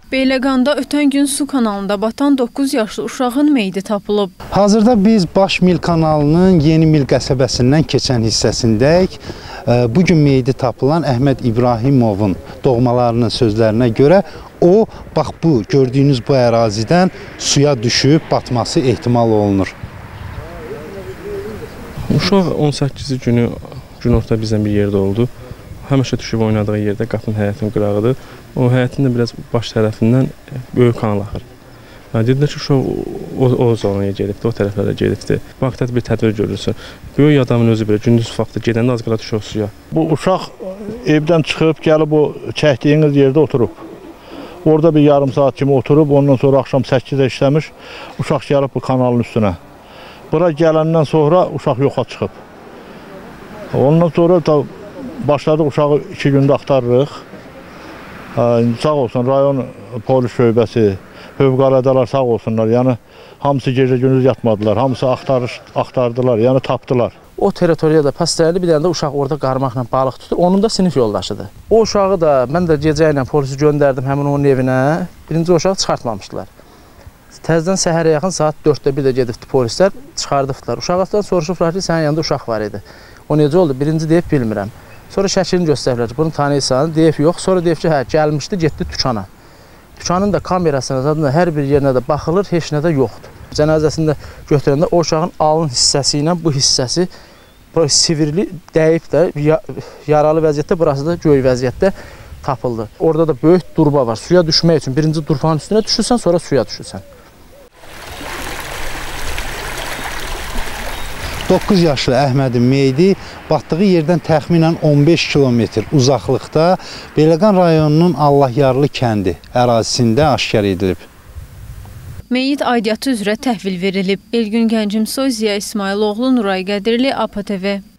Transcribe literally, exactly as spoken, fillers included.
Beyləqanda ötən gün su kanalında batan doqquz yaşlı uşağın meyidi tapılıb. Hazırda biz Baş Mil kanalının Yeni Mil qəsəbəsindən keçən hissəsindəyik. Bugün meyidi tapılan Əhməd İbrahimovun doğmalarının sözlərinə görə o, bax bu, gördüyünüz bu ərazidən suya düşüb batması ehtimal olunur. Uşaq on səkkizi günü günorta bizdən bir yerdə oldu. Həmişə düşüb oynadığı yerdə qapının həyətinin qırağıdır. O həyətin də biraz baş tərəfindən böyük kanal axır. Dedilər ki, uşaq o, o zonaya gedibdir, o tərəflərə gedibdir. Vaxtət bir tədbir görülsün. Böyük adamın özü belə gündüz vaxtı gedəndə az qala düşür suya. Bu uşaq evdən çıxıb, gəlib o çəkdiyiniz yerdə oturub. Orada bir yarım saat kimi oturub, ondan sonra axşam səkkizdə işləmiş, uşaq gəlib bu kanalın üstünə. Bura gələndən sonra uşaq yoxa çıxıb. Ondan sonra da başladıq uşağı iki gündə axtarırıq. Sağ olsun, rayon polis şöbəsi, fövqəladalar sağ olsunlar. Yəni, hamısı gecə gündüz yatmadılar, hamısı axtarış, axtardılar, yəni tapdılar. O teritoriyada pastrəli bir dənə də uşaq orada qarmaqla balıq tutur, onun da sinif yoldaşıdır. O uşağı da, mən də gecə ilə polisi göndərdim həmin onun evinə, birinci o uşağı çıxartmamışdılar. Təzdən səhərə yaxın saat dörddə bir də gedibdi polislər, çıxardıbdılar. Uşaqdan soruşublar ki, sənin yanında uşaq var idi. O necə oldu? Birinci deyib, bilmirəm. Sonra şəklini göstəriblər ki, bunu tanıyırsan, deyib yox. Sonra deyib ki, hə, gəlmişdi, getdi Tükana. Tükanın da kamerasına, zadında hər bir yerinə də baxılır, heç nə də yoxdur. Cənazəsində götürəndə o uşağın alın hissəsi ilə bu hissəsi sivirli dəyib də, yaralı vəziyyətdə, burası da göy vəziyyətdə tapıldı. Orada da böyük durba var. Suya düşmək üçün birinci durbanın üstünə düşürsən, sonra suya düşürsən. doqquz yaşlı Əhmədin meyidi batdığı yerdən təxminən on beş kilometr uzaqlıqda Beyləqan rayonunun Allahyarlı kəndi ərazisində aşkar edilib. Meyit aidiyyatı üzrə təhvil verilib. Elgün Gəncimsoy, Ziya İsmailoğlu, Nuray Qədirli, A P T V.